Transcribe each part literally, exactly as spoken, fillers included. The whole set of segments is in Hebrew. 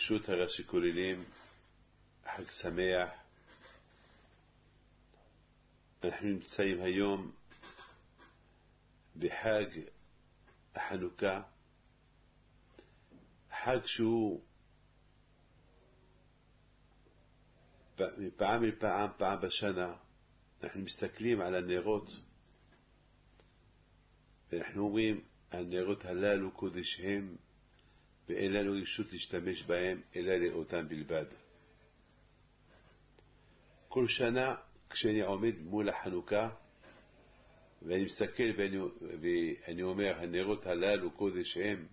ברשות הראשי כוללים, חג שמח. אנחנו נמצאים היום בחג החנוכה, חג שהוא מפעם לפעם, פעם בשנה, אנחנו מסתכלים על הנרות, ואנחנו אומרים, הנרות הללו קודש הם, ואין לנו רשות להשתמש בהם, אלא לאותם בלבד. כל שנה, כשאני עומד מול החנוכה, ואני מסתכל ואני, ואני אומר, הנרות הללו קודש הם,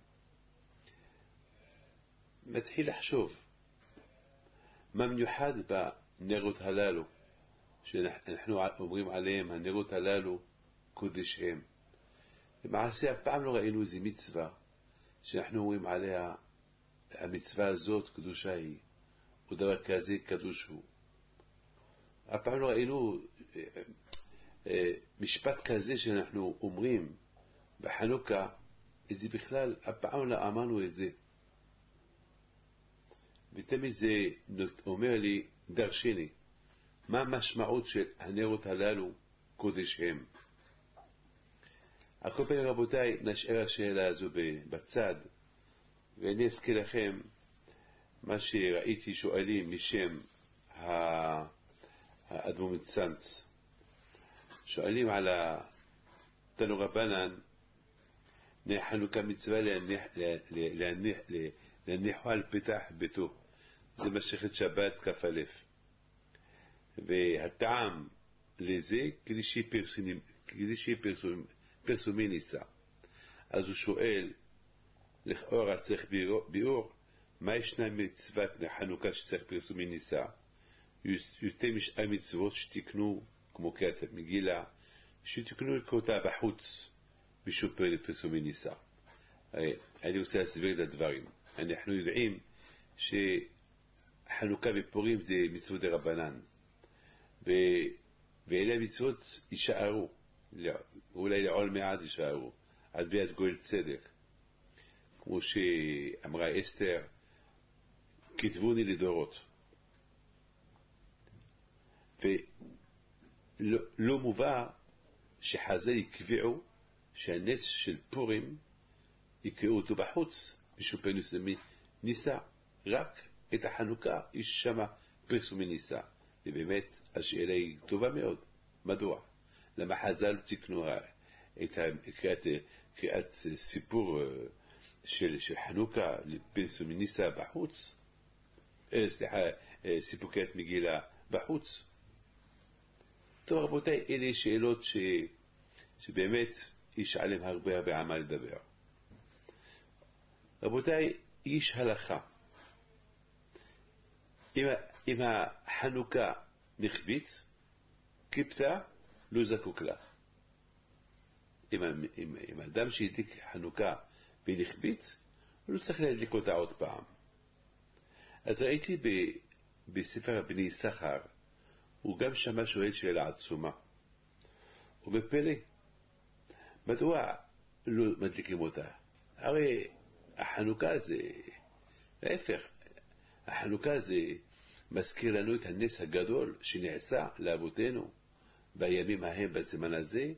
מתחיל לחשוב, מה מיוחד בנרות הללו, שאנחנו אומרים עליהם, הנרות הללו קודש הם. למעשה, הפעם לא ראינו איזו מצווה, שאנחנו אומרים עליה, המצווה הזאת קדושה היא, ודבר כזה קדוש הוא. הפעם לא ראינו אה, אה, משפט כזה שאנחנו אומרים בחנוכה, איזה בכלל, הפעם לא אמרנו את זה. ותמיד זה אומר לי, דרשני, מה המשמעות של הנרות הללו קודש הם? על כל פנים רבותיי, נשאר השאלה הזו בצד, ואני אזכיר לכם מה שראיתי שואלים משם האדמו מצנץ. שואלים על תנו רבנן, חנוכה מצווה להניחו על פתח ביתו. זה מסכת שבת כף א'. והטעם לזה כדי שיהיה פרסומי ניסה. אז הוא שואל, לכאורה צריך ביאור, מה ישנה מצוות חנוכה שצריך פרסומי ניסה? יותר משאר מצוות שתקנו, כמו קריאת מגילה, שתקנו אותה בחוץ, בשביל פרסומי ניסה. אני רוצה להסביר את הדברים. אנחנו יודעים שחנוכה ופורים זה מצוות דרבנן, ואלה המצוות יישארו, אולי לעול מעט יישארו, עד ביאת גואל צדק, כמו שאמרה אסתר, כתבוני לדורות. ולא מובא שחז"ל יקבעו שהנס של פורים יקראו אותו בחוץ, בשביל פרסומי ניסה, רק את החנוכה יש שמה פרסומי ניסה. ובאמת השאלה היא טובה מאוד. מדוע? למה חז"ל תקנו את קריאת, קריאת סיפור של, של חנוכה לפרסומי ניסה בחוץ? אה, סליחה, סיפור קריאת מגילה בחוץ? טוב רבותיי, אלה שאלות ש, שבאמת יש עליהם הרבה הרבה עמה לדבר. רבותיי, יש הלכה. אם, אם החנוכה נכבית, כיפתה לא זקוק לה. אם, אם, אם אדם שהדליק חנוכה ונכבית, הוא לא צריך להדליק אותה עוד פעם. אז ראיתי ב, בספר בני יששכר, הוא גם שמע שואל שאלה עצומה. ובפלא, מדוע לא מדליקים אותה? הרי החנוכה זה, להפך, החנוכה זה מזכיר לנו את הנס הגדול שנעשה לאבותינו בימים ההם בזמן הזה,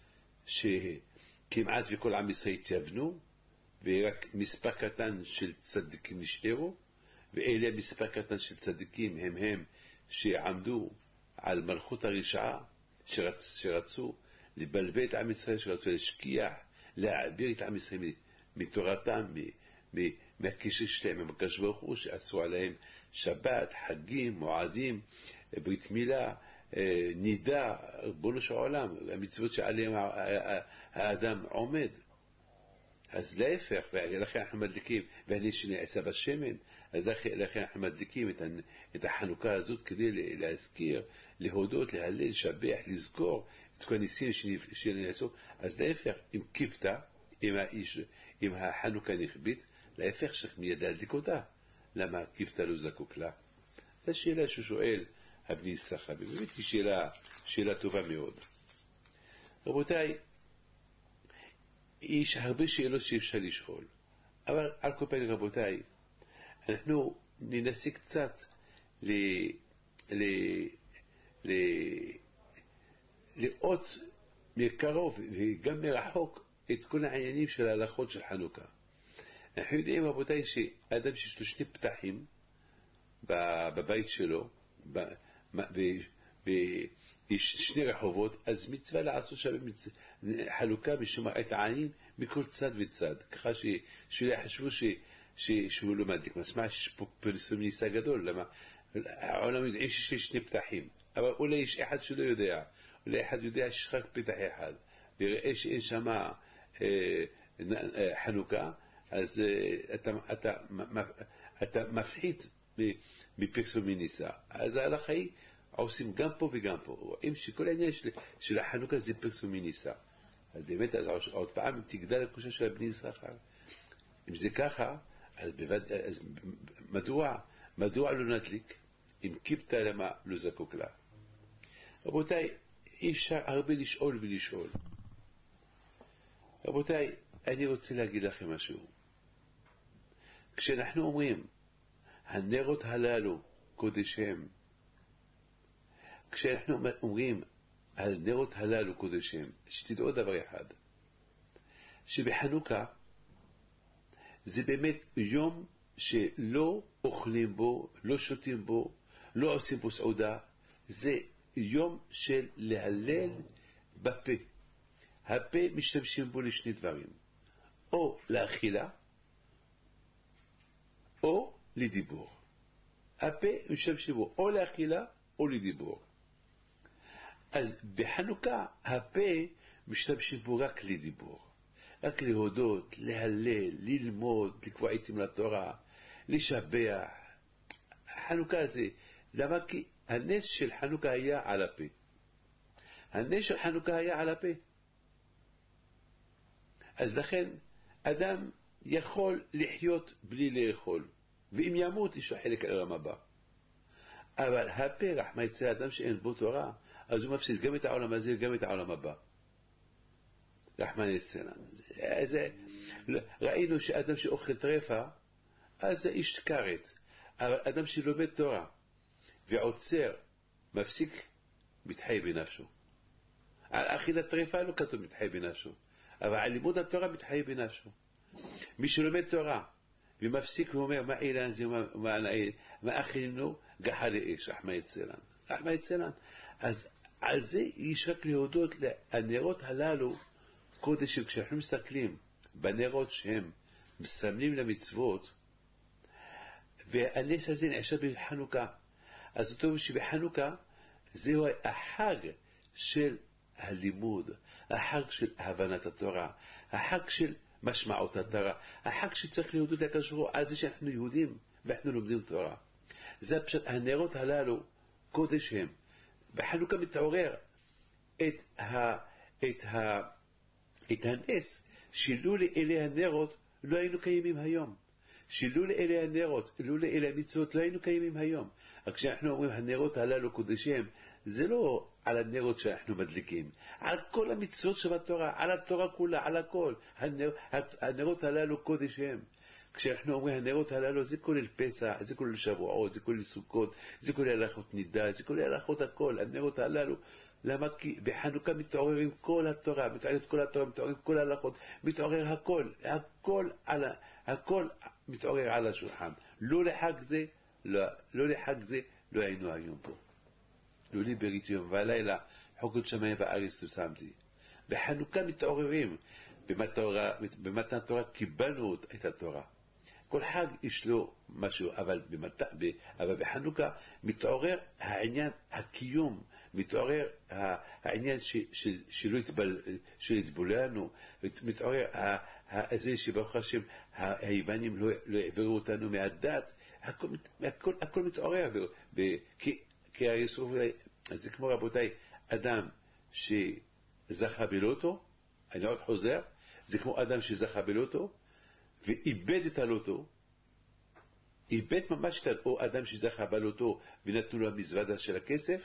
שכמעט וכל עם ישראל התייוונו, ורק מספר קטן של צדיקים נשארו, ואלה מספר קטן של צדיקים הם הם שעמדו על מלכות הרשעה, שרצ, שרצו לבלבל את עם ישראל, שרצו להשכיח, להעביר את עם ישראל מתורתם, מהקשר שלהם, מהקדוש ברוך הוא, שעשו עליהם שבת, חגים, מועדים, ברית מילה, נידה, ריבונו של עולם, המצוות שעליהם האדם עומד. אז להפך, ולכן אנחנו מדליקים, ואני שנעשה בשמן, אז לכן אנחנו מדליקים את החנוכה הזאת כדי להזכיר, להודות, להלל, לשבח, לזכור את כל הניסים שנעשו. אז להפך, אם כיפתה, אם החנוכה נכבית, להפך שצריך מיד להדליק אותה. למה כיפתה לא זקוק לה? זו שאלה שהוא שואל, הבני יששכר, באמת היא שאלה, שאלה טובה מאוד. רבותיי, יש הרבה שאלות שאפשר לשאול, אבל על כל פנים רבותיי, אנחנו ננסה קצת ל... ל... ל... לראות מקרוב וגם מרחוק את כל העניינים של ההלכות של חנוכה. אנחנו יודעים, רבותיי, שאדם שיש לו שני פתחים בבית שלו, ויש שני רחובות, אז מצווה לעשות שם חלוקה משומע את העניים מכל צד וצד, ככה שלא יחשבו שהוא לא מדליק. משמע שיש פה פרסומיסה גדול, למה העולם יודעים שיש שני פתחים, אבל אולי יש אחד שלא יודע, אולי אחד יודע שיש רק פתח אחד, ויראה שאין שם חנוכה, אז אתה, אתה, אתה מפחית מפרסומיניסה. אז ההלכה היא, עושים גם פה וגם פה. רואים שכל העניין של, של החנוכה זה פרסומיניסה. אז באמת, אז עוד פעם תגדל הקושה של הבני יששכר. אם זה ככה, אז, בבד, אז מדוע, מדוע לא נדליק? אם כיפתא למה לא זקוק לה. רבותיי, אי אפשר הרבה לשאול ולשאול. רבותיי, אני רוצה להגיד לכם משהו. כשאנחנו אומרים, הנרות הללו קודש הם, כשאנחנו אומרים, הנרות הללו קודש הם, שתדעו דבר אחד, שבחנוכה זה באמת יום שלא אוכלים בו, לא שותים בו, לא עושים בו סעודה, זה יום של להלל בפה. הפה משתמשים בו לשני דברים, או לאכילה, או לדיבור. הפה משתמשים בו או לאכילה, או לדיבור. אז בחנוכה הפה משתמשים בו רק לדיבור. רק להודות, להלל, ללמוד, לקבוע עיתים לתורה, לשבח. חנוכה זה, זה אמר כי הנס של חנוכה היה על הפה. הנס של חנוכה היה על הפה. אז לכן אדם יכול לחיות בלי לאכול, ואם ימות יש לו חלק על העולם הבא. אבל הפה, רחמנא ליצלן, אדם שאין בו תורה, אז הוא מפסיד גם את העולם הזה וגם את העולם הבא. רחמנא ליצלן. ראינו שאדם שאוכל טרפה, אז זה איש כרת. אבל אדם שלומד תורה ועוצר, מפסיק, מתחי בנפשו. על אכילת טרפה לא כתוב מתחי בנפשו, אבל על לימוד התורה מתחי בנפשו. מי שלומד תורה ומפסיק ואומר מה אילן זה מה אכילנו, גחה לאש. רחמנא ליצלן. רחמנא ליצלן. אז על זה יש רק להודות. הנרות הללו קודש. כשאנחנו מסתכלים בנרות שהם מסמלים למצוות, והנס הזה נעשה בחנוכה, אז זאת אומרת שבחנוכה זהו החג של הלימוד, החג של הבנת התורה, החג של משמעות התורה, החג שצריך להודות לקדוש ברוך הוא על זה שאנחנו יהודים ואנחנו לומדים תורה. זה פשוט, הנרות הללו קודש הם. בחנוכה מתעורר את, ה, את, ה, את הנס שלולא אלה הנרות לא היינו קיימים היום. שלולא אלה הנרות, לולא אלה המצוות לא היינו קיימים היום. רק כשאנחנו אומרים הנרות הללו קודשים, זה לא על הנרות שאנחנו מדליקים, על כל המצוות שבתורה, על התורה כולה, על הכל. הנר, הנרות הללו קודשים. כשאנחנו אומרים הנרות הללו, זה כולל פסח, זה כולל שבועות, זה כולל סוכות, זה כולל הלכות נידה, זה כולל הלכות הכל. הנרות הללו, למה? כי בחנוכה מתעוררים כל התורה, מתעוררת כל התורה, מתעוררים כל ההלכות, מתעורר הכל, הכל, על, הכל מתעורר על השולחן. לא לחג זה, לא, לא לחג זה, לא היינו היום פה. לא לי ברית יום והלילה, חוקות שמיים וארץ לא שמתי. בחנוכה מתעוררים, במתן תורה קיבלנו את התורה. כל חג יש לו משהו, אבל, במת... ב... אבל בחנוכה מתעורר העניין הקיום, מתעורר העניין ש... ש... שלא יתבל... יתבולענו, מתעורר הזה שברוך השם היוונים לא, לא העבירו אותנו מהדת, הכל, הכל, הכל מתעורר, ב... כי, כי היסוף, זה כמו רבותיי, אדם שזכה בלוטו, אני עוד חוזר, זה כמו אדם שזכה בלוטו, ואיבד את הלוטו, איבד ממש את או אדם שזכה בלוטו ונתנו לו המזוודה של הכסף,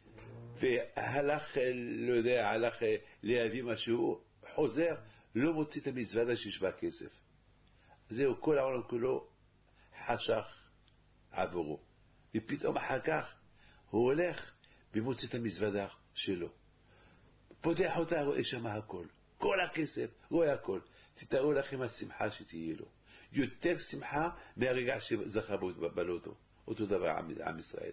והלך, לא יודע, הלך להביא משהו, חוזר, לא מוציא את המזוודה שיש בה כסף. זהו, כל העולם כולו חשך, עבורו. ופתאום אחר כך הוא הולך ומוצא את המזוודה שלו. פותח אותה, רואה שם הכל. כל הכסף, רואה הכל. תתארו לכם השמחה שתהיה לו. יותר שמחה מהרגע שזכה בלוטו. אותו דבר עם, עם ישראל.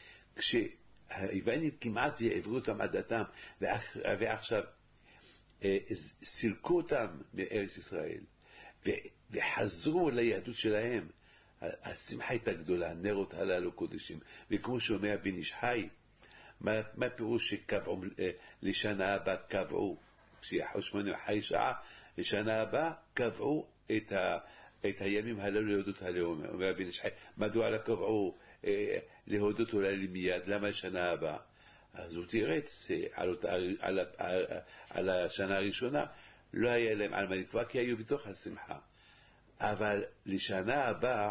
כשהיוונים כמעט והעברו אותם עד דתם, ועכשיו אה, סילקו אותם מארץ ישראל, ו, וחזרו ליהדות שלהם, השמחה הייתה גדולה, נרות הללו קודשים. וכמו שאומר בן איש חי, מה, מה פירוש שקבעו, לשנה הבאה קבעו, כשיחושמנו חי שעה, לשנה הבאה קבעו את, ה, את הימים הללו להודות הלאום. אומר בן איש חי, מדוע לא קבעו אה, להודות אולי מיד, למה לשנה הבאה? אז הוא תירץ על, על, על, על השנה הראשונה, לא היה להם על מה לקבוע, כי היו בתוך השמחה. אבל לשנה הבאה,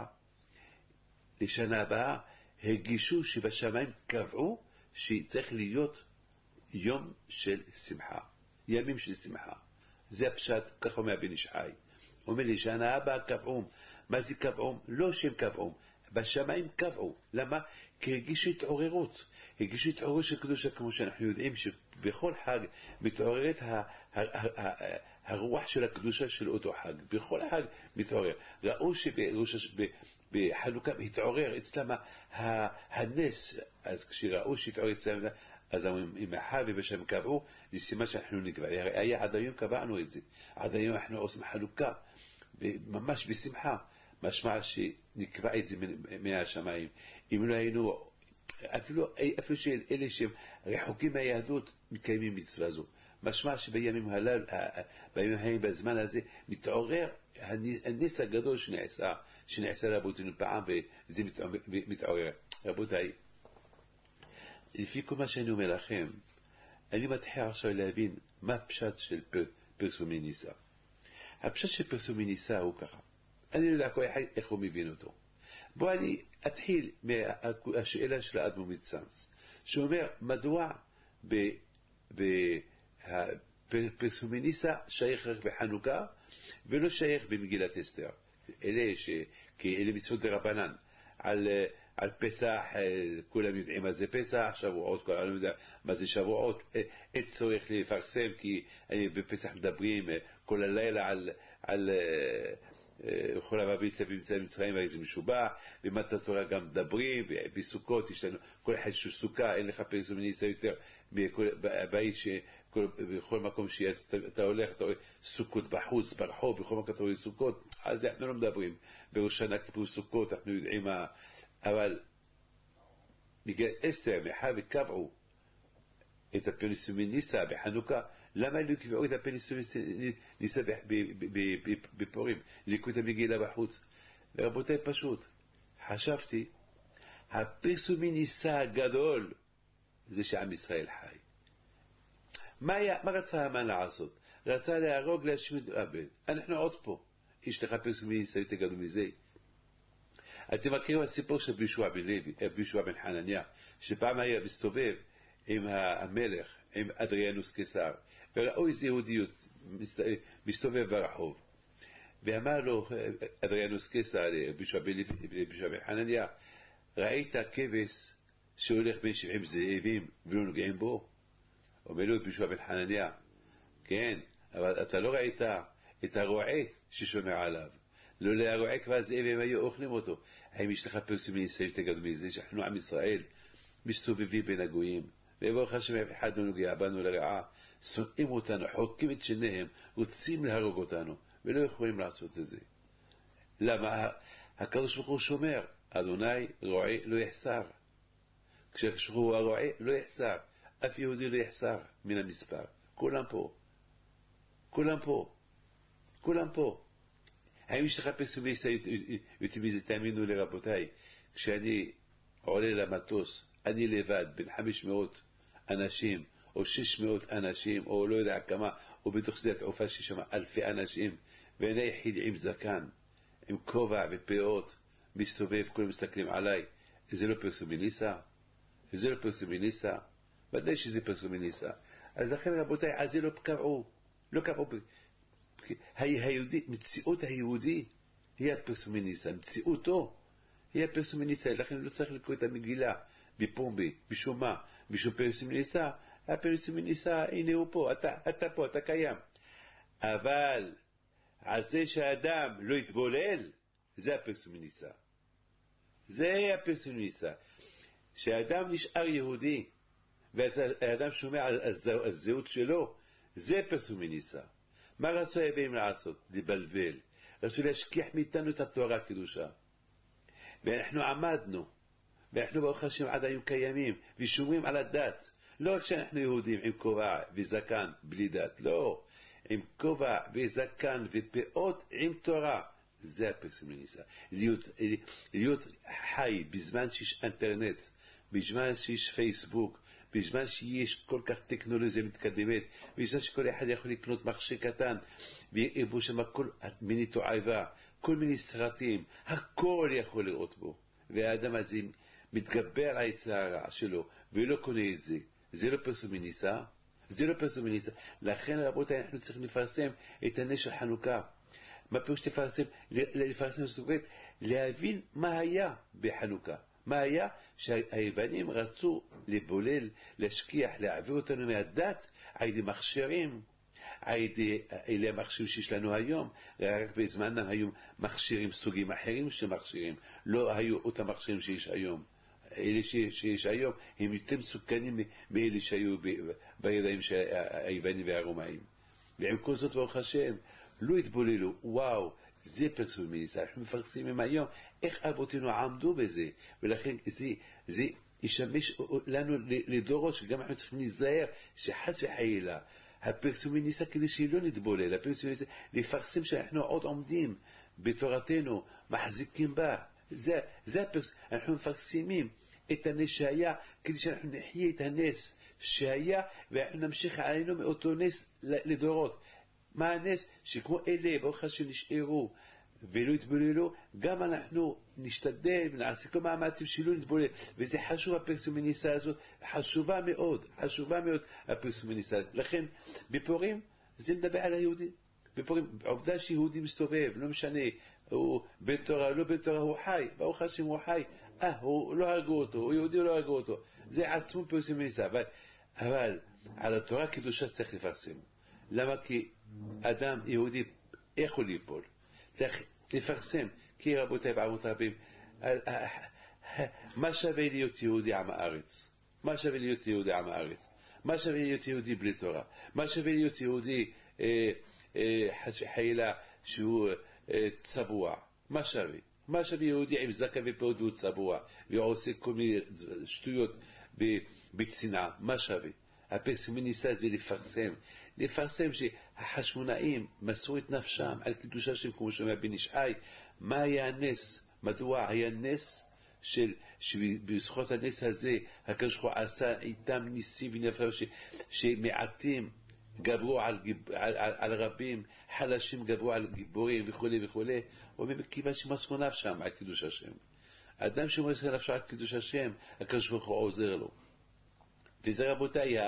לשנה הבאה, הגישו שבשמיים קבעו שצריך להיות יום של שמחה, ימים של שמחה. זה הפשט, כך אומר בן איש חי. הוא אומר לי, שנה הבאה קבעו. מה זה קבעו? לא שהם קבעו, בשמיים קבעו. למה? כי הגישו התעוררות. הגישו התעוררות של קדושה, כמו שאנחנו יודעים שבכל חג מתעוררת ה- ה- ה- ה- הרוח של הקדושה של אותו חג. בכל חג מתעורר. ראו שבחנוכה התעורר אצלם הנס. אז כשראו שהתעורר אצלם, אז אם מאחר ובשם קבעו, זה סימן שאנחנו נקבע. היה עד היום קבענו את זה. עד היום אנחנו עושים חנוכה, ממש בשמחה. משמע שנקבע את זה מהשמיים. אם לא היינו, אפילו, אפילו שאלה שהם רחוקים מהיהדות, מקיימים מצווה זו. משמע שבימים הללו, בימים ההם, בזמן הזה, מתעורר הנס הגדול שנעשה, שנעשה רבותינו פעם, וזה מתעורר. רבותיי, לפי כל מה שאני אומר לכם, אני מתחיל עכשיו להבין מה הפשט של פרסומי ניסה. הפשט של פרסומי ניסה הוא ככה. אני לא יודע כל אחד איך הוא מבין אותו. בוא אני אתחיל מהשאלה של האדמו"ר מצאנז, שאומר מדוע בפרסומי ניסה שייך רק בחנוכה ולא שייך במגילת אסתר. אלה ש... כי אלה מצוות דרבנן. על, על פסח, כולם יודעים מה זה פסח, שבועות, כולם יודעים מה זה שבועות. אין צורך לפרסם, כי בפסח מדברים כל הלילה על... על כל הבביסה במצרים מצרים ואיזה משובח, במתת התורה גם מדברים, בסוכות יש לנו, כל אחד שהוא סוכה, אין לך פרסום ניסה יותר, בבית בכל מקום שאתה הולך, אתה רואה סוכות בחוץ, ברחוב, בכל מקום אתה רואה סוכות, אז אנחנו לא מדברים, בראש שנה כיפור סוכות, אנחנו יודעים מה, אבל בגלל אסתר, מאחר וקבעו את הפרסום ניסה בחנוכה, למה לא קבעו את הפרסום ניסה בפורים, לקחו את המגילה בחוץ? ורבותיי, פשוט, חשבתי, הפרסום ניסה הגדול זה שעם ישראל חי. מה, היה, מה רצה המן לעשות? רצה להרוג, להשמיד, עבד. אנחנו עוד פה. יש לך פרסום ניסה יותר גדול מזה. אתם מכירים הסיפור של בישוע בן לוי, בישוע בן חנניה, שפעם היה מסתובב עם המלך, עם אדריאנוס קיסר, וראו איזה יהודיות מסתובב ברחוב. ואמר לו אדריאנוס קיסר, בישוע בן חנניה, ראית כבש שהולך בין שבעים זאבים ולא נוגעים בו? אומר לו בישוע בן חנניה, כן, אבל אתה לא ראית את הרועה ששומר עליו. לא להרועה כבר זאבים היו אוכלים אותו. האם יש לך פרסום ניסה יותר גדול מזה שאנחנו עם ישראל מסתובבים בין הגויים, וברוך השם אחד לא נוגע בנו לרעה, שונאים אותנו, חוקים את שניהם, רוצים להרוג אותנו, ולא יכולים לעשות את זה. למה? הקדוש ברוך הוא שומר, אדוני רועה לא יחסר. כשהקדוש ברוך הוא הרועה לא יחסר, אף יהודי לא יחסר מן המספר. כולם פה, כולם פה, כולם פה. האם יש לך פרסום ניסה ותאמינו לרבותיי, כשאני עולה למטוס, אני לבד, בין חמש מאות אנשים, או שש מאות אנשים, או לא יודע כמה, או בתוך שדה התעופה ששם אלפי אנשים, ואני יחיד עם זקן, עם כובע ופאות, מסתובב, כולם מסתכלים עליי. זה לא פרסומי ניסה? זה לא פרסומי ניסה? ודאי שזה פרסומי ניסה. אז לכן רבותיי, אז זה לא קבעו, לא קבעו. היהודי, מציאות היהודי היא הפרסומי ניסה, מציאותו היא הפרסום מניסה, לכן לא צריך לקרוא את המגילה בפומבי, בשום מה, בשום פרסום מניסה, הפרסום מניסה, הנה הוא פה, אתה, אתה פה, אתה קיים. אבל על זה שהאדם לא יתבולל, זה הפרסום מניסה. זה הפרסום מניסה. שהאדם נשאר יהודי, והאדם שומע על הזהות שלו, זה פרסום מניסה. מה רצו היבאים לעשות? לבלבל. רצו להשכיח מאיתנו את התורה הקדושה. ואנחנו עמדנו, ואנחנו ברוך השם עד היום קיימים, ושומרים על הדת. לא רק שאנחנו יהודים עם כובע וזקן בלי דת, לא. עם כובע וזקן ופאות עם תורה. זה הפרסום מניסה. להיות, להיות חי בזמן שיש אינטרנט, בזמן שיש פייסבוק, בזמן שיש כל כך טכנולוגיה מתקדמת, בזמן שכל אחד יכול לקנות מחשב קטן, ויראו שם כל מיני תועבה, כל מיני סרטים, הכל יכול לראות בו. והאדם הזה מתגבר על היצר הרע שלו, ולא קונה את זה. זה לא פרסום מניסה, זה לא פרסום מניסה. לכן רבותיי, אנחנו צריכים לפרסם את הנס של חנוכה. מה פירוש לפרסם? לפרסם זאת אומרת, להבין מה היה בחנוכה. מה היה? שהיוונים רצו לבולל, להשכיח, להעביר אותנו מהדת, על ידי מכשירים, על ידי אלה המכשירים שיש לנו היום. רק בזמנם היו מכשירים סוגים אחרים של מכשירים, לא היו אותם מכשירים שיש היום. אלה שיש היום הם יותר מסוכנים מאלה שהיו בידיים של היוונים והרומאים. ועם כל זאת ברוך השם לא התבוללו. וואו, זה פרסום מניסה. אנחנו מפרסמים היום איך אבותינו עמדו בזה, ולכן זה, זה ישמש לנו לדורות שגם אנחנו צריכים להיזהר שחס וחלילה הפרסום מניסה כדי שלא נתבולל. הפרסום מניסה לפרסם שאנחנו עוד עומדים בתורתנו, מחזיקים בה. זה, זה הפרסום. אנחנו מפרסמים את הנס שהיה כדי שאנחנו נחיה את הנס שהיה, ואנחנו נמשיך עלינו מאותו נס לדורות. מה הנס? שכמו אלה ברוך השם נשארו ולא יתבוללו, גם אנחנו נשתדל ונעשה כל מאמצים שלא נתבולל. וזה חשוב, הפרסום מניסה הזאת חשובה מאוד, חשובה מאוד הפרסום מניסה. לכן בפורים זה מדבר על היהודים. בפורים עובדה שיהודי מסתובב, לא משנה הוא בן תורה לא בן תורה, הוא חי, ברוך השם הוא חי. אה, הוא לא הרגו אותו, הוא יהודי לא הרגו אותו, זה עצמו פרסום מניסה. אבל, אבל על התורה קדושה צריך לפרסם. למה? כי אדם יהודי יכול ליפול, צריך לפרסם. כי רבותיי בעמות רבים, מה שווה להיות יהודי עם הארץ? מה שווה להיות יהודי עם הארץ? מה שווה להיות יהודי בלי תורה? מה שווה להיות יהודי אה, אה, חס וחלילה שהוא אה, צבוע? מה שווה? מה שווה יהודי עם זקן ופאות והוא צבוע ועושה כל מיני שטויות בצנעה? מה שווה? הפרסום מניסה זה לפרסם, לפרסם שהחשמונאים מסרו את נפשם על קדושה שם, כמו שאומר בן ישעי. מה היה הנס? מדוע היה נס? של, שבזכות הנס הזה הקדוש ברוך הוא עשה איתם ניסים ונפלאים, שמעטים גברו על, על, על, על רבים, חלשים גברו על גיבורים וכו' וכו'. ומכיוון שמסרו נפשם על קדוש השם, אדם שמסר נפשו על קדוש השם, הקדוש ברוך הוא עוזר לו. וזה רבותיי,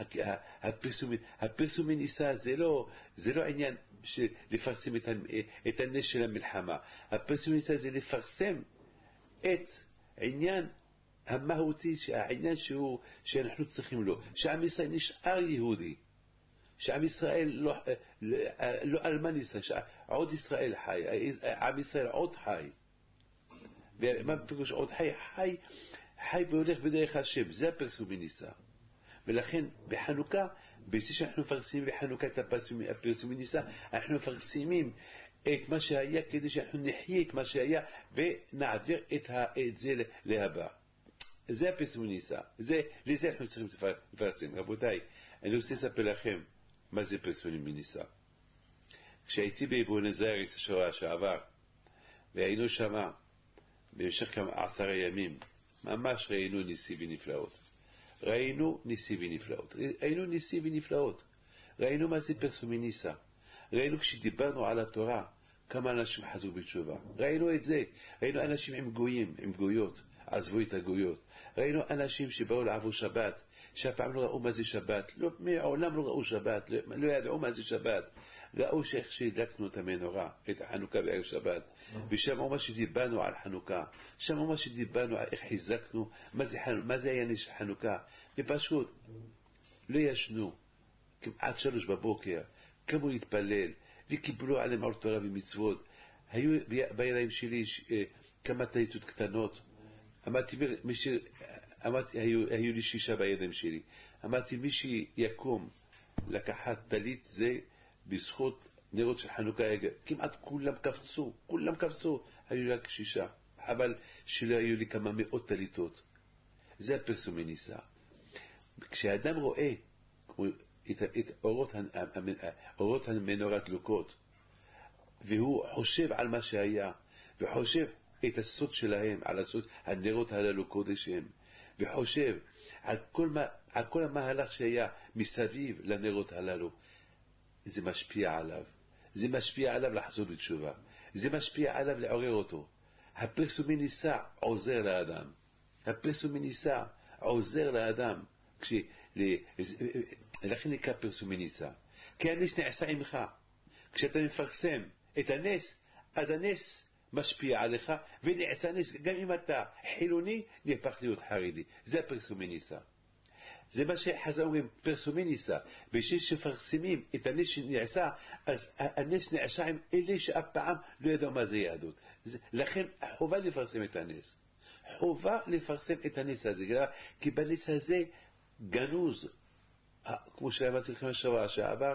הפרסום מניסה זה לא, זה לא עניין של לפרסם את הנס של המלחמה. הפרסום מניסה זה לפרסם את העניין המהותי, העניין שהוא, שאנחנו צריכים לו, שעם ישראל נשאר יהודי, שעם ישראל לא, לא אלמן ישראל, שעוד ישראל חי, עם ישראל עוד חי. ומה פירוש עוד חי? חי חי והולך בדרך השם. זה הפרסום מניסה. ולכן בחנוכה, בזה שאנחנו מפרסמים בחנוכה את הפרסום מניסה, אנחנו מפרסמים את מה שהיה כדי שאנחנו נחיה את מה שהיה ונעביר את, את זה להבא. זה הפרסום מניסה. זה, לזה אנחנו צריכים לפרסם. רבותיי, אני רוצה לספר לכם מה זה פרסום מניסה. כשהייתי בבואנוס איירס השבוע שעבר, והיינו שמה במשך כמה עשרה ימים, ממש ראינו ניסים ונפלאות. ראינו ניסים ונפלאות. ראינו ניסים ונפלאות. ראינו מה זה פרסום מניסה. ראינו כשדיברנו על התורה, כמה אנשים חזרו בתשובה. ראינו את זה. ראינו אנשים עם גויים, עם גויות, עזבו את הגויות. ראינו אנשים שבאו לעבור שבת, שהפעם לא ראו מה זה שבת, לא, מעולם לא ראו שבת, לא, לא ידעו מה זה שבת. ראו שאיך שהדלקנו את המנורה, את החנוכה בערב שבת, ושמעו מה שדיברנו על חנוכה, שמעו מה שדיברנו על איך חיזקנו, מה זה, מה זה היה נס חנוכה, ופשוט לא ישנו, כמעט שלוש בבוקר, קמו להתפלל, וקיבלו עליהם על תורה ומצוות. היו בעיניים שלי כמה טליתות קטנות, אמרתי, מישהו, אמרתי, היו, היו לי שישה בידיים שלי, אמרתי, מי שיקום לקחת טלית זה בזכות נרות של חנוכה, כמעט כולם קפצו, כולם קפצו, היו לי רק שישה, אבל שלא היו לי כמה מאות טליתות. זה הפרסומי ניסה. כשאדם רואה את, את אורות, אורות המנורה דלוקות, והוא חושב על מה שהיה, וחושב את הסוד שלהם, על הסוד הנרות הללו קודש הם, וחושב על כל, מה, על כל המהלך שהיה מסביב לנרות הללו, זה משפיע עליו. זה משפיע עליו לחזור בתשובה. זה משפיע עליו לעורר אותו. הפרסומי ניסה עוזר לאדם. הפרסומי ניסה עוזר לאדם. כש... לכן נקרא פרסומי ניסה. כי הנס נעשה עמך. כשאתה מפרסם את הנס, אז הנס משפיע עליך, ונעשה נס, גם אם אתה חילוני, נהפך להיות חרדי. זה הפרסומי ניסה. זה מה שחז"ל אומרים, פרסומי ניסה. בשביל שפרסמים את הנס שנעשה, אז הנס נעשה עם אלה שאף פעם לא ידעו מה זה יהדות. זה, לכן חובה לפרסם את הנס. חובה לפרסם את הנס הזה, כי בנס הזה גנוז, כמו שאמרתי לכם השבוע שעבר,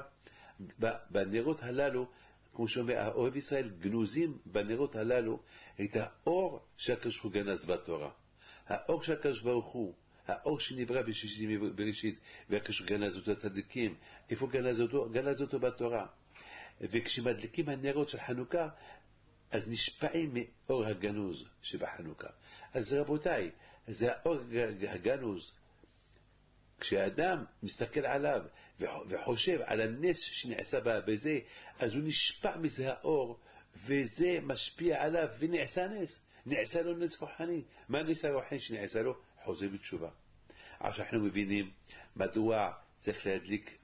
בנרות הללו, כמו שאומר, האוהב ישראל גנוזים בנרות הללו את האור שהקדוש ברוך הוא גנז בתורה. האור שהקדוש ברוך הוא, האור שנברא בשישית ימים בראשית, והקדוש ברוך הוא גנז אותו לצדיקים, איפה גנז אותו? גנז אותו בתורה. וכשמדליקים הנרות של חנוכה, אז נשפעים מאור הגנוז שבחנוכה. אז רבותיי, זה האור הגנוז. כשאדם מסתכל עליו וחושב על הנס שנעשה בזה, אז הוא נשפע מזה האור, וזה משפיע עליו, ונעשה נס. נעשה לו נס רוחני. מה הנס הרוחני שנעשה לו? חוזר בתשובה. עכשיו אנחנו מבינים מדוע צריך להדליק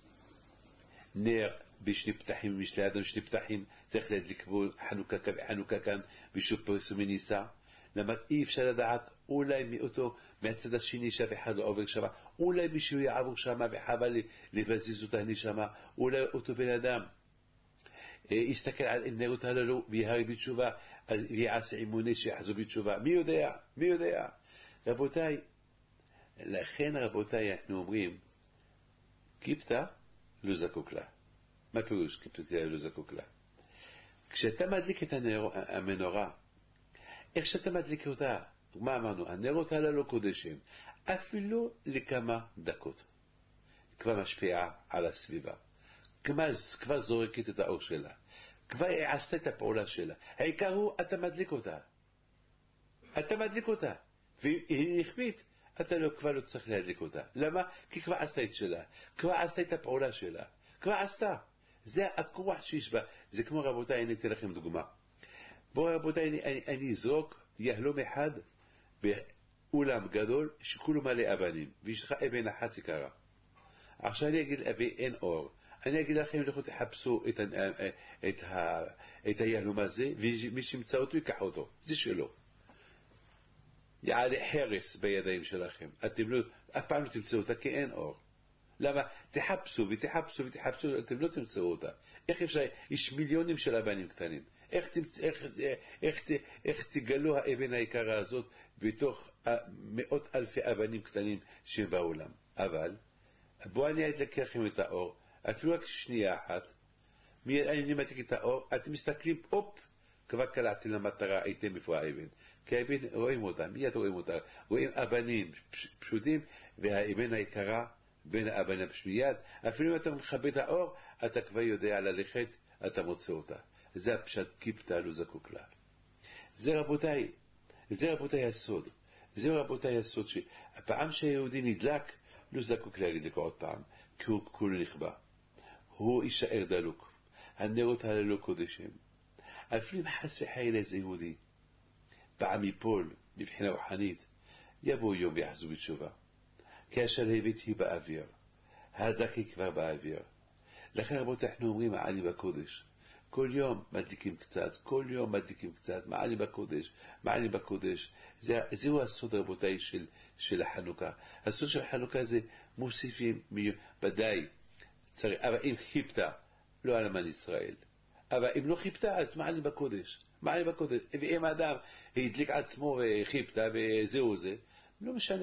נר בשני פתחים, ומשלי אדם שני פתחים, צריך להדליק בו חנוכה, חנוכה כאן בשוק פרסומי ניסה. למה אי אפשר לדעת, אולי מאותו, מהצד השני שאף אחד לא עובר שמה, אולי מישהו יעבור שמה וחווה לבזיז אותה נשמה, אולי אותו בן אדם יסתכל על הנרות הללו ויהרי בתשובה, ויעשה אימוני שיחזו בתשובה. מי יודע? מי יודע? רבותיי, לכן רבותיי אנחנו אומרים, קיפטה לא זקוק לה. מה פירוש קיפטה לא זקוק לה? כשאתה מדליק את המנורה, איך שאתה מדליק אותה, מה אמרנו? הנרות הללו קודשים, אפילו לכמה דקות. כבר משפיעה על הסביבה. כבר, כבר זורקת את האור שלה. כבר עשתה את הפעולה שלה. העיקר הוא, אתה מדליק אותה. אתה מדליק אותה. והיא נכבית, אתה לא, כבר לא צריך להדליק אותה. למה? כי כבר עשתה את שלה. כבר עשתה את הפעולה שלה. כבר עשתה. זה הכוח שיש בה. זה כמו רבותיי, אני אתן לכם דוגמה. בואו רבותיי, אני, אני, אני אזרוק יהלום אחד באולם גדול שכולו מלא אבנים, ויש לך אבן אחת יקרה. עכשיו אני אגיד אבי אין אור. אני אגיד לכם, לכו תחפשו את, את, ה, את היהלום הזה, ומי שימצא אותו ייקח אותו. זה שלו. יעלה חרס בידיים שלכם. אתם לא, אף פעם לא תמצאו אותה כי אין אור. למה? תחפשו ותחפשו ותחפשו, אתם לא תמצאו אותה. איך אפשר? יש מיליונים של אבנים קטנים. איך, תמצ... איך, איך, איך תגלו האבן היקרה הזאת בתוך מאות אלפי אבנים קטנים שבעולם? אבל בואו אני אדליק לכם את האור, אפילו רק שנייה אחת. מיד אני מדליק את האור, אתם מסתכלים, אופ, כבר קלעתי למטרה, הייתם איפה האבן. כי האבן רואים אותה, מיד רואים אותה. רואים אבנים פשוטים, והאבן היקרה בין האבנים מיד. אפילו אם אתה מכבה את האור, אתה כבר יודע ללכת, אתה מוצא אותה. זה הפשט קיפטה לא זקוק לה. זה רבותיי, זה רבותיי הסוד. זה רבותיי הסוד שהפעם שהיהודי נדלק, לא זקוק להדליק עוד פעם, כי הוא כולו נכבה. הוא יישאר דלוק. הנרות הללו קודשים. אפילו אם חס וחלילה זה יהודי, פעם יפול מבחינה רוחנית, יבוא יום ויחזו בתשובה. כי השלהבת היא באוויר. הדק היא כבר באוויר. לכן רבות אנחנו אומרים מעלים בקודש. כל יום מדליקים קצת, כל יום מדליקים קצת, מעלים בקודש, מעלים בקודש. זה, זהו הסוד רבותיי של, של החנוכה. הסוד של החנוכה זה מוסיפים ודאי, צריך, אבל אם חיפתה, לא על אמן ישראל. אבל אם לא חיפתה, אז מעלים בקודש. מעלים בקודש. ואם האדם הדליק עצמו וחיפתה וזהו זה, לא משנה.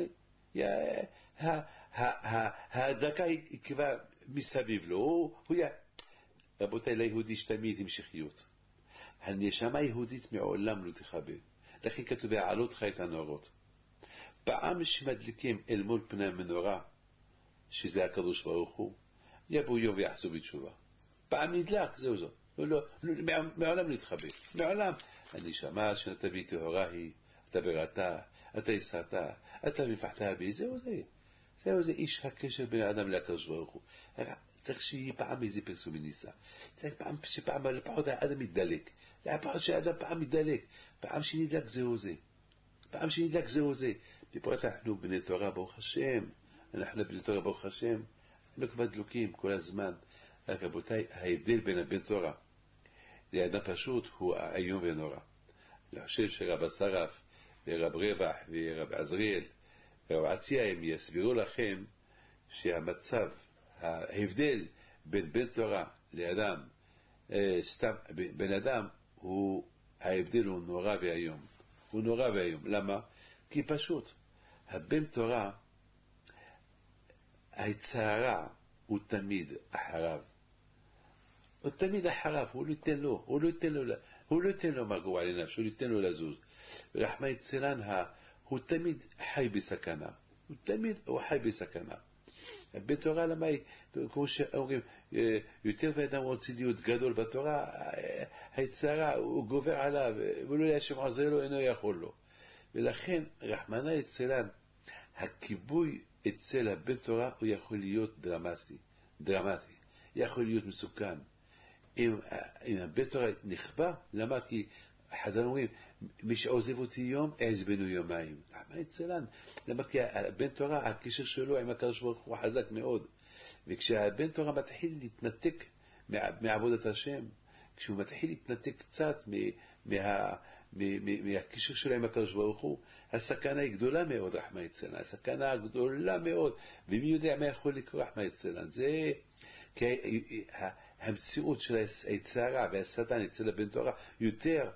ההדלקה היא כבר מסביב לו. הוא יא... רבותיי, ליהודי יש תמיד המשכיות. הנשמה היהודית מעולם לא תכבה. לכן כתוב, העלות לך את הנורות. פעם שמדליקים אל מול פני המנורה, שזה הקדוש ברוך הוא, יבוא יום ויחזו בתשובה. פעם נדלק, זהו זו. לא, לא, מעולם לא תכבה. מעולם. הנשמה שנתה בי טהורה היא, אתה בראתה, אתה יסרתה, אתה מפחתה בי, זהו זה. זהו זה איש הקשר בין האדם לקדוש ברוך הוא. צריך שיהיה פעם איזה פרסום מניסה. צריך פעם שפעם לפחות האדם מתדלק. לפחות שהאדם פעם מתדלק. פעם שנדלק זהו זה. פעם שנדלק זהו זה. בפרט אנחנו בני תורה ברוך השם. אנחנו בני תורה ברוך השם. אנחנו כבר דלוקים כל הזמן. רק רבותיי, ההבדל בין הבן תורה לאדם פשוט הוא איום ונורא. אני חושב שרב שרף ורב רווח ורב עזריאל ורב עטיה הם יסבירו לכם שהמצב, ההבדל בין בן תורה לאדם, סתם בן אדם, הוא, ההבדל הוא נורא והיום. הוא נורא והיום. למה? כי פשוט, הבן תורה, הצערה הוא תמיד אחריו. הוא תמיד אחריו, הוא לא ייתן לו, הוא לא ייתן לו, הוא לא ייתן לו מרגוע לנפש, הוא לא ייתן לו לזוז. ורחמנא ליצלן, הוא תמיד חי בסכנה. הוא תמיד, הוא חי בסכנה. הבן תורה למה היא, כמו שאומרים, יותר ואדם רוצה להיות גדול בתורה, היצרה, הוא גובר עליו, ולא להשם עוזר לו, אינו יכול לו. ולכן, רחמנא ליצלן, הכיבוי אצל הבן תורה הוא יכול להיות דרמטי, דרמטי, יכול להיות מסוכן. אם, אם הבן תורה נכבה, למה? כי חז"ל אומרים, מי שעוזב אותי יום, אעזבנו יומיים. רחמנא ליצלן, למה? כי הבן תורה, הקשר שלו עם הקדוש ברוך הוא חזק מאוד. וכשהבן תורה מתחיל להתנתק מעבודת השם, כשהוא מתחיל להתנתק קצת מה, מהקשר שלו עם הקדוש ברוך הוא, הסכנה היא גדולה מאוד, רחמנא ליצלן. הסכנה גדולה מאוד. ומי יודע מה יכול לקרוא, רחמנא ליצלן? זה... כי המציאות של היצרה והשטן אצל הבן תורה יותר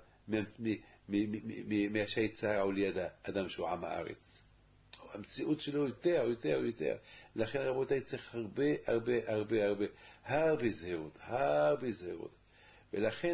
מהשהיצרה הוא ליד האדם שהוא עם הארץ. המציאות שלו יותר, יותר, יותר. לכן רבותיי צריך הרבה, הרבה, הרבה, הרבה, הרבה זהירות, הרבה זהירות. ולכן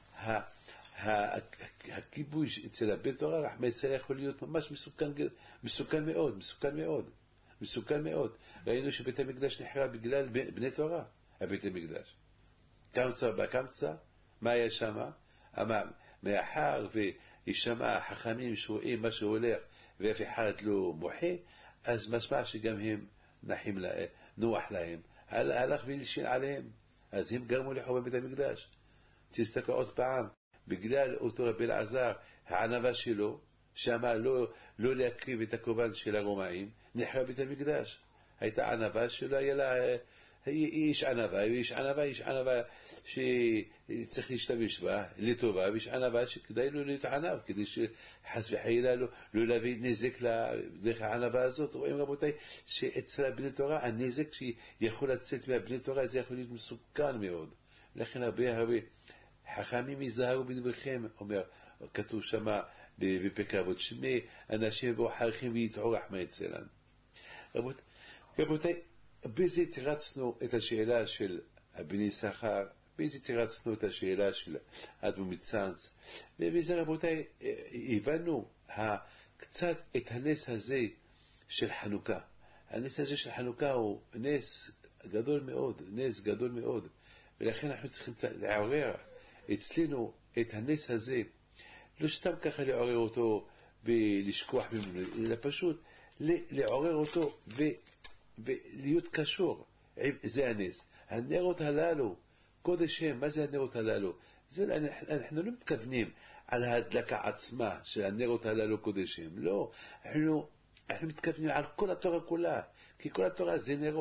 הכיבוי אצל הבן תורה, רחמנא ליצלן, יכול להיות ממש מסוכן, מסוכן מאוד, מסוכן מאוד, מסוכן מאוד. ראינו שבית המקדש נחרב בגלל בני תורה. הבית המקדש. קמצא בקמצא, מה היה שמה? אמר, מאחר וישמע החכמים שרואים מה שהולך ואף אחד לא מוחה, אז משמע שגם הם נחים להם, נוח להם. הלך ולשין עליהם. אז הם גרמו לחורבן בית המקדש. תסתכל עוד פעם, בגלל אותו רבי אלעזר, הענווה שלו, שאמר לא, לא להקריב את הקורבן של הרומאים, נחרב בית המקדש. הייתה ענווה שלא היה לה... יש ענווה, יש ענווה, יש ענווה שצריך להשתמש בה לטובה, ויש ענווה שכדאי לו להתענב, כדי שחס וחלילה לא, לא להביא נזק דרך הענווה הזאת. רואים רבותיי שאצל בני תורה הנזק שיכול לצאת מהבני תורה זה יכול להיות מסוכן מאוד. לכן הרבה הרבה חכמים יזהרו בדבריכם, אומר, כתוב שמה בפרקי אבות, שני אנשים בוחרכים ויטעו רחמנא ליצלן. רבותיי, רבותיי, בזה תרצנו את השאלה של בני יששכר, בזה תרצנו את השאלה של אדמו"ר מצאנז, ובזה רבותיי הבנו קצת את הנס הזה של חנוכה. הנס הזה של חנוכה הוא נס גדול מאוד, נס גדול מאוד, ולכן אנחנו צריכים לעורר אצלנו את הנס הזה, לא סתם ככה לעורר אותו ולשכוח ממנו, אלא פשוט לעורר אותו ו... ולהיות קשור. זה הנס. הנרות הללו, קודש הם, מה זה הנרות הללו? זה, אנחנו לא מתכוונים על ההדלקה עצמה של הנרות הללו קודש הם. לא. אנחנו, אנחנו מתכוונים על כל התורה כולה. כי כל התורה זה נרות.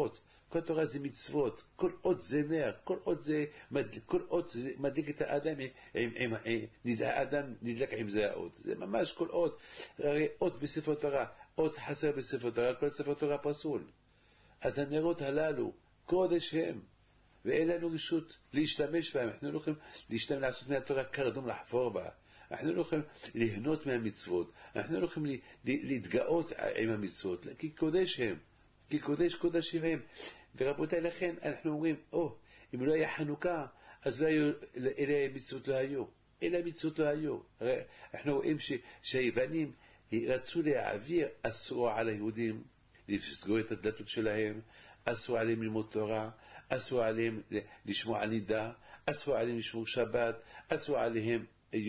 כל התורה זה מצוות, כל עוד זה נר, כל עוד זה מדליק, כל עוד זה מדליק את האדם, עם, עם, עם, האדם נדלק עם זה האות. זה ממש כל עוד, הרי אות בספר תורה, אות חסר בספר תורה, כל ספר תורה פסול. אז הנרות הללו, קודש הם, ואין לנו רשות להשתמש בהם, אנחנו לא יכולים להשתמש, לעשות מהתורה קרדום לחפור בה. אנחנו לא יכולים ליהנות מהמצוות, אנחנו לא יכולים להתגאות עם המצוות, כי קודש הם, כי קודש קודשים הם. ורבותיי, לכן אנחנו אומרים, או, אם לא היה חנוכה, אז לא היו, אלה מצוות לא היו, אלה מצוות לא היו. אנחנו רואים שהיוונים רצו להעביר, אסור על היהודים לסגור את הדלתות שלהם, אסור עליהם ללמוד תורה, אסור עליהם לשמוע נידה, אסור עליהם לשמור שבת, אסור עליהם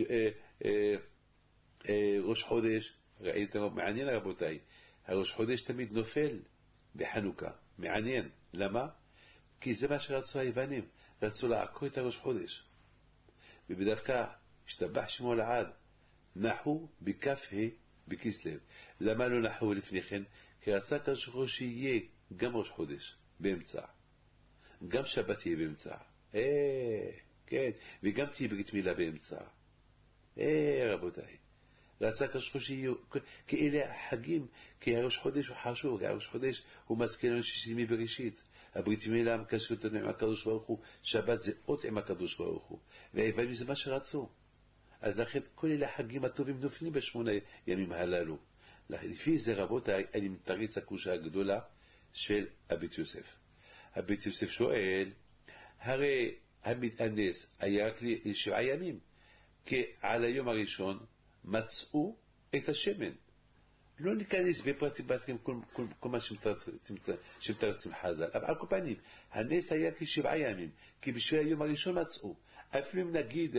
ראש חודש. ראיתם, מעניין רבותיי, הראש חודש תמיד נופל בחנוכה, מעניין. למה? כי זה מה שרצו היוונים, רצו לעקור את הראש חודש. ובדווקא השתבח שמו לעד, נחו בכף ה' בכסלו. למה לא נחו לפני כן? כי רצה כרשו שיהיה גם ראש חודש באמצע, גם שבת יהיה באמצע, אה, כן, וגם תהיה ברית מילה באמצע. אה, רבותיי, רצה כרשו שיהיו, כי אלה החגים, כי הראש חודש הוא חשוב, הראש חודש הוא מזכיר לנו שיש ימי בראשית, הברית מילה מקשר אותנו עם הקדוש ברוך הוא, שבת זה אות עם הקדוש ברוך הוא, והיוונים זה מה שרצו. אז לכן כל אלה החגים הטובים נופלים בשמונה ימים הללו. לפי זה רבותיי, אני מתריץ הקושה הגדולה של הבית יוסף. הבית יוסף שואל, הרי הנס היה רק לשבעה ימים, כי על היום הראשון מצאו את השמן. לא ניכנס בפרטים פרטים כל, כל, כל מה שמתרצים חז"ל, אבל על כל פנים, הנס היה כשבעה ימים, כי בשביל היום הראשון מצאו. אפילו אם נגיד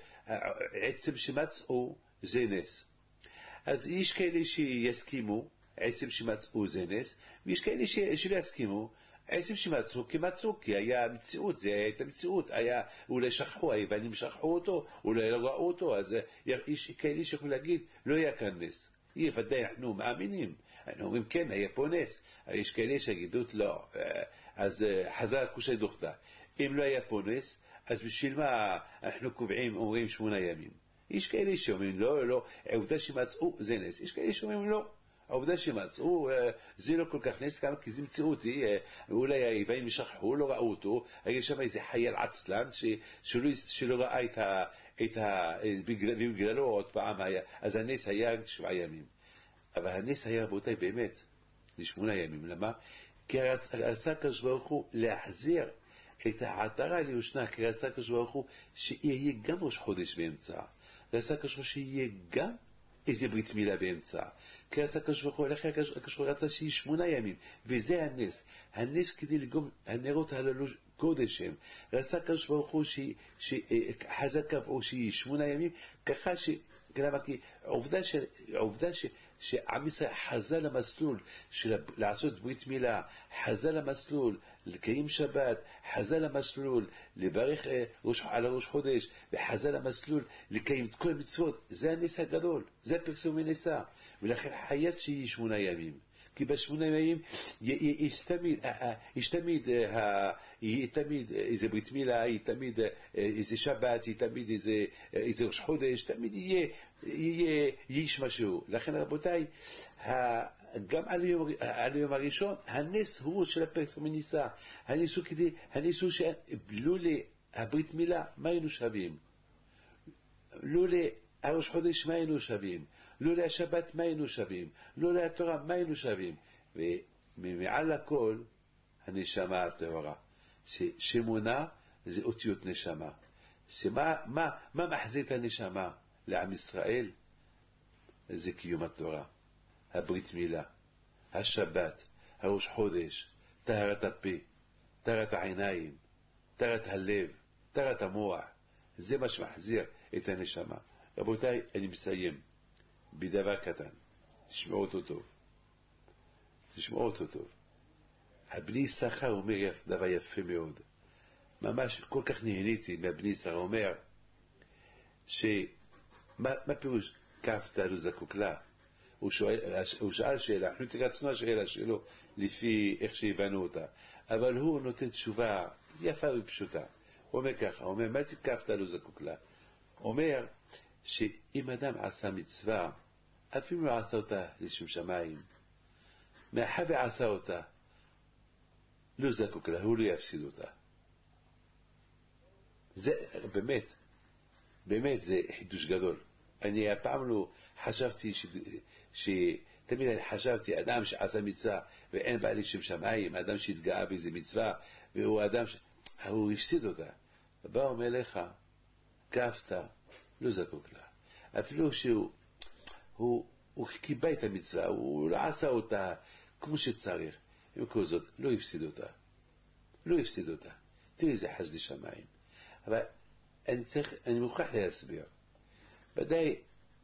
עצם שמצאו זה נס. אז יש כאלה שיסכימו, עצם שמצאו זה נס, ויש כאלה שלא יסכימו, עצם שמצאו כי מצאו, כי היה מציאות, זה הייתה מציאות, היה, אולי שכחו, היוונים שכחו אותו, אולי לא ראו אותו, אז יש כאלה שיכולים להגיד, לא היה כאן נס. יהיה ודאי, אנחנו מאמינים, אנחנו אומרים כן, היה פה נס, יש כאלה שיגידו לא, אז חז"ל קושי דוכתא, אם לא היה פה נס, אז בשביל מה אנחנו קובעים, אומרים שמונה ימים? יש כאלה שאומרים לא, לא, העובדה שמצאו זה נס, יש כאלה שאומרים לא, העובדה שמצאו זה לא כל כך נס, כמה כי זה מציאות, אולי היוונים שכחו, לא ראו אותו, היה שם איזה חייל עצלן שלא ראה את ה... ובגללו עוד פעם היה, אז הנס היה שבעה ימים. אבל הנס היה רבותיי באמת לשמונה ימים. למה? כי רצה הקדוש ברוך הוא להחזיר את העטרה ליושנה, כי רצה הקדוש ברוך הוא שיהיה גם ראש חודש באמצע, רצה הקדוש ברוך הוא שיהיה גם איזה ברית מילה באמצע, כי רצה הקדוש ברוך הוא, לכן הקדוש ברוך הוא רצה שיהיה שמונה ימים, וזה הנס. הנס כדי לגום הנרות הללו קודש הם. רצה הקדוש ברוך הוא שחז"ל קבעו שיהיה שמונה ימים, ככה ש... למה? כי עובדה ש... עובדה ש... שעם ישראל חזר למסלול של לעשות ברית מילה, חזר למסלול לקיים שבת, חזר למסלול לברך ראש, על ראש חודש, וחזר למסלול לקיים את כל המצוות. זה הנס הגדול, זה הפרסום מנסה, ולכן חייב שיהיה שמונה ימים. כי בשמונה ימים יש תמיד, יש תמיד, יהיה תמיד איזה ברית מילה, יהיה תמיד איזה שבת, יהיה תמיד איזה, איזה ראש חודש, תמיד יהיה, יהיה, יש משהו. לכן רבותיי, גם על היום, על היום הראשון, הנס הוא של הפרסום מניסה. הנס הוא כדי, הנס הוא שלולא הברית מילה, מה היינו שווים? לולא הראש חודש, מה היינו שווים? לא להשבת מה היינו שווים, לא להתורה מה היינו שווים. ומעל הכל הנשמה הטהורה, שמונה זה אותיות נשמה. שמה, מה, מה מחזיר את הנשמה לעם ישראל? זה קיום התורה, הברית מילה, השבת, הראש חודש, טהרת הפה, טהרת העיניים, טהרת הלב, טהרת המוח. זה מה שמחזיר את הנשמה. רבותיי, אני מסיים בדבר קטן, תשמעו אותו טוב, תשמעו אותו טוב. הבני שכר אומר דבר יפה מאוד, ממש כל כך נהניתי מהבני שכר. אומר שמה מה פירוש כפתה לא זקוק לה? הוא, שואל, הוא שאל שאלה, אנחנו תרצנו השאלה שלו לפי איך שהבנו אותה. אבל הוא נותן תשובה יפה ופשוטה. הוא אומר ככה, הוא אומר, מה זה כפתא לא זקוק לה? הוא אומר שאם אדם עשה מצווה, אפילו לא עשה אותה לשם שמיים, מאחר ועשה אותה, לא זקוק לה, הוא לא יפסיד אותה. זה באמת, באמת זה חידוש גדול. אני הפעם לא חשבתי ש... ש... תמיד אני חשבתי, אדם שעשה מצווה ואין בעל לשם שמיים, אדם שהתגאה באיזה מצווה, והוא אדם ש... הוא הפסיד אותה. בא אומר לך, כפתא, לא זקוק לה. אפילו שהוא הוא, הוא קיבל את המצווה, הוא לא עשה אותה כמו שצריך. עם כל זאת, לא הפסיד אותה. לא הפסיד אותה. תראי, זה חסדי שמיים. אבל אני צריך, אני מוכרח להסביר. ודאי,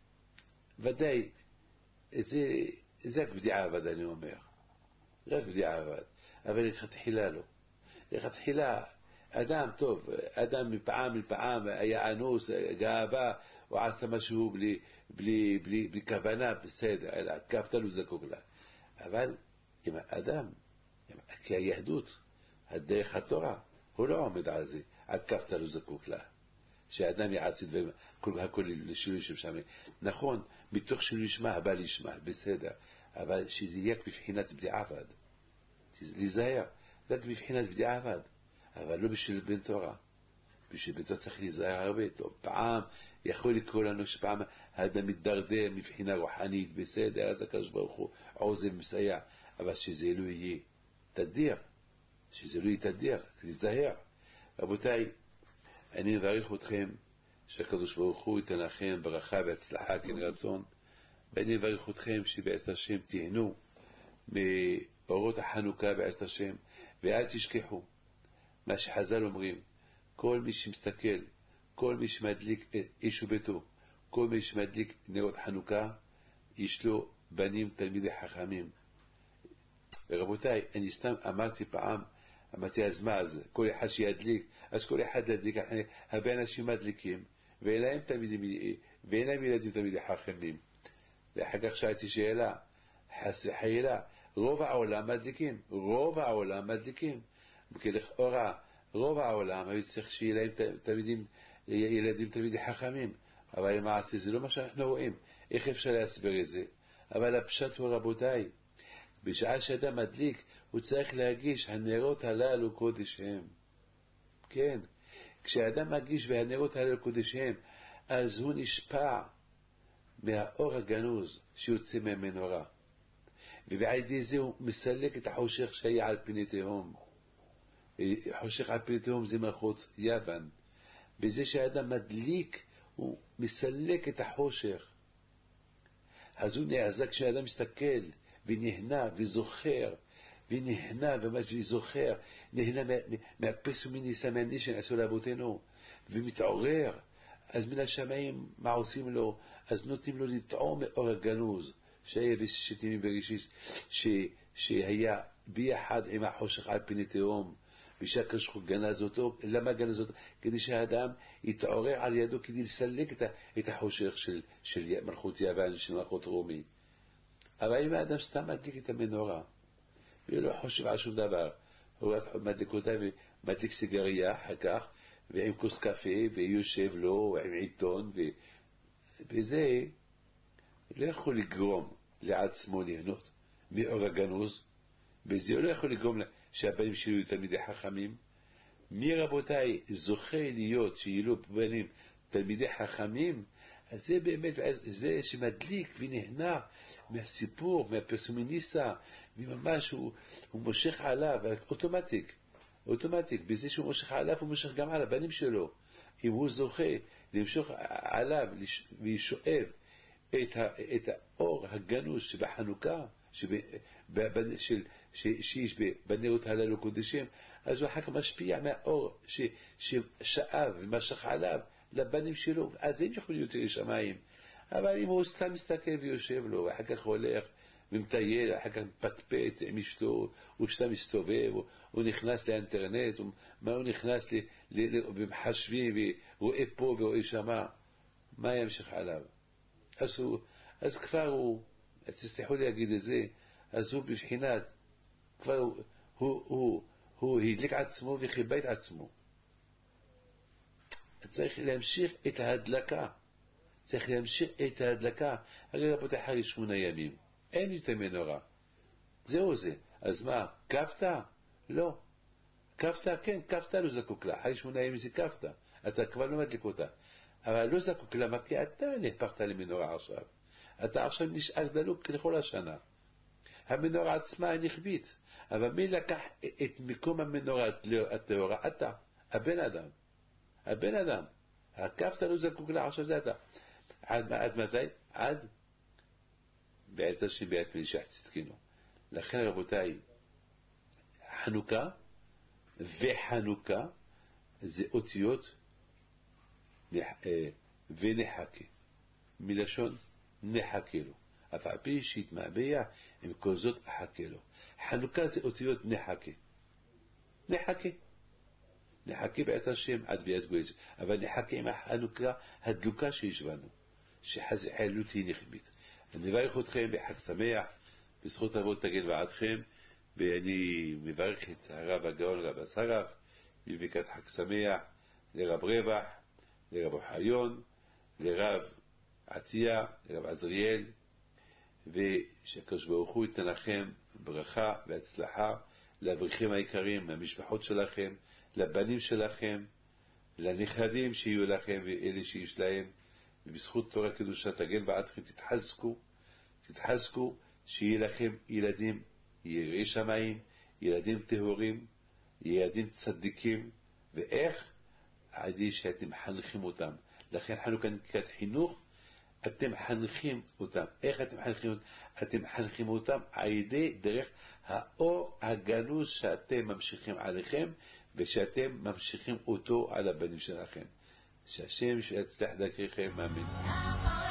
ודאי, זה, זה רק בדיעבד, אני אומר. רק בדיעבד. אבל לכתחילה לא. לכתחילה, אדם טוב, אדם מפעם לפעם היה אנוס, גאווה, הוא עשה משהו בלי, בלי, בלי, בלי כוונה, בסדר, אלא כפתא לא זקוק לה. אבל אם האדם, כי היהדות, הדרך התורה, הוא לא עומד על זה, על כפתא לא זקוק לה. שהאדם יעשה דברים, הכל לשינוי שם שמיים. נכון, מתוך שינוי ישמע, הבא לישמע, בסדר, אבל שזה יהיה בבחינת בדיעבד. להיזהר, רק בבחינת בדיעבד. אבל לא בשביל בן תורה. בשביל בן תורה צריך להיזהר הרבה. טוב, פעם יכול לקרוא לנו שפעם האדם מתדרדר מבחינה רוחנית, בסדר, אז הקדוש ברוך הוא עוזר ומסייע. אבל שזה לא יהיה תדיר, שזה לא יהיה תדיר, להיזהר. רבותיי, אני מברך אתכם שהקדוש ברוך הוא ייתן לכם ברכה והצלחה כן רצון, ואני מברך אתכם שבעזרת השם תהנו מאורות החנוכה בעזרת השם, ואל תשכחו מה שחז"ל אומרים, כל מי שמסתכל, כל מי שמדליק איש וביתו, כל מי שמדליק נרות חנוכה, יש לו בנים תלמידי חכמים. ורבותיי, אני סתם אמרתי פעם, אמרתי אז מה זה, כל אחד שידליק, אז כל אחד ידליק, הרבה אנשים מדליקים, ואין להם תלמידים, ואין להם ילדים תלמידי חכמים. ואחר כך שאלתי שאלה, חס וחלילה, רוב העולם מדליקים, רוב העולם מדליקים. כי לכאורה, רוב העולם היו צריך שיהיה להם תלמידים, ילדים תלמידי חכמים, אבל למעשה זה לא מה שאנחנו רואים. איך אפשר להסביר את זה? אבל הפשט הוא, רבותיי, בשעה שאדם מדליק, הוא צריך להגיש, הנרות הללו קודש הם. כן, כשאדם מגיש והנרות הללו קודש הם, אז הוא נשפע מהאור הגנוז שיוצא מהמנורה. ובעל ידי זה הוא מסלק את החושך שהיה על פני תהום. חושך על פני תהום זה מלכות יוון. בזה שהאדם מדליק, הוא מסלק את החושך. אז הוא נעזק כשאדם מסתכל ונהנה וזוכר, ונהנה וזוכר, נהנה מהפסו מניסה מהניס שנעשו לאבותינו, ומתעורר. אז מן השמיים מה עושים לו? אז נותנים לו לטעום מאור הגנוז שהיה בששת ימים בראשית, שהיה ביחד עם החושך על פני תהום, ושהקדוש ברוך הוא גנז אותו. למה גנז אותו? כדי שהאדם יתעורר על ידו, כדי לסלק את החושך של, של מלכות יוון, של מלכות רומי. אבל אם האדם סתם מדליק את המנורה, הוא לא חושב על שום דבר, הוא רק מדליק אותה ומדליק סיגריה אחר כך, ועם כוס קפה, ויושב לו, עם עיתון, ו... וזה לא יכול לגרום לעצמו ליהנות מאור הגנוז, בזה הוא לא יכול לגרום שהבנים שלו יהיו תלמידי חכמים. מי רבותיי זוכה להיות שיהיו לו בנים תלמידי חכמים? אז זה באמת, זה שמדליק ונהנה מהסיפור, מהפרסומיניסה, וממש הוא, הוא מושך עליו, אוטומטיק, אוטומטיק, בזה שהוא מושך עליו, הוא מושך גם על הבנים שלו. אם הוא זוכה למשוך עליו וישואב את, ה, את האור הגנוז שבחנוכה, שב, ב, של, ש, שיש בנרות הללו קודשים, אז הוא אחר כך משפיע מהאור ש, ששאב ומשך עליו לבנים שלו, אז הם יכולים יותר לשמיים. אבל אם הוא סתם מסתכל ויושב לו, ואחר כך הולך ומטייל, אחר כך פטפט עם אשתו, הוא סתם מסתובב, הוא, הוא נכנס לאינטרנט, הוא, מה הוא נכנס במחשבים, ורואה פה ורואה שמה, מה ימשיך עליו? אז, הוא, אז כבר הוא, תסלחו לי להגיד את זה, אז הוא בבחינת, כבר הוא, הוא, הוא, הוא הדליק עצמו וחיבה את עצמו. צריך להמשיך את ההדלקה. צריך להמשיך את ההדלקה. הרי רבותי, אחרי שמונה ימים, אין יותר מנורה. זהו זה. אז מה, כפת? לא. כפת, כן, כפת לא זקוק לה. אחרי שמונה ימים זה כפת. אתה כבר לא מדליק אותה. אבל לא זקוק לה, כי אתה נהפכת למנורה עכשיו. אתה עכשיו נשאר דלוק לכל השנה. המנורה עצמה נכבית. אבל מי לקח את מקום המנורה הטהורה? אתה, הבן אדם. הבן אדם. הכפת לא זקוק לה, עכשיו זה אתה. עד, עד מתי? עד בעצת השם ביאת מלישח צדקנו. לכן רבותיי, חנוכה וחנוכה זה אותיות ונחכה, מלשון נחכה לו, אף על פי שהתמעבע עם כל זאת אחכה לו. חנוכה זה אותיות נחכה, נחכה נחכה בעצת השם עד ביאת גואל, אבל נחכה עם החנוכה הדלוקה שיש בנו, שחלות היא נחבית. אני מברך אתכם בחג שמח, בזכות אבות תגן בעדכם, ואני מברך את הרב הגאון רב הסרף, בברכת חג שמח לרב רווח, לרב אוחיון, לרב עטיה, לרב עזריאל, ושהקדוש ברוך הוא ייתן לכם ברכה והצלחה לאברכים היקרים, למשפחות שלכם, לבנים שלכם, לנכדים שיהיו לכם ואלה שיש להם, ובזכות תורה קדושה תגן בעדכם, תתחזקו, תתחזקו, שיהיה לכם ילדים יראי שמיים, ילדים טהורים, ילדים צדיקים. ואיך? עדי שאתם חנכים אותם. לכן חנוכה נקראת חינוך. אתם חנכים אותם. איך אתם חנכים אותם? אתם חנכים אותם על ידי דרך האור הגנוז שאתם ממשיכים עליכם, ושאתם ממשיכים אותו על הבנים שלכם. שהשם שיצלח דרככם, אמן.